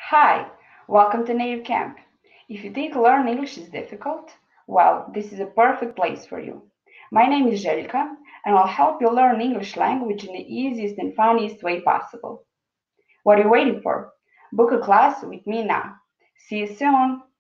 Hi, welcome to Native Camp. If you think learning English is difficult, well, this is a perfect place for you. My name is Zeljka, and I'll help you learn English language in the easiest and funniest way possible. What are you waiting for? Book a class with me now. See you soon!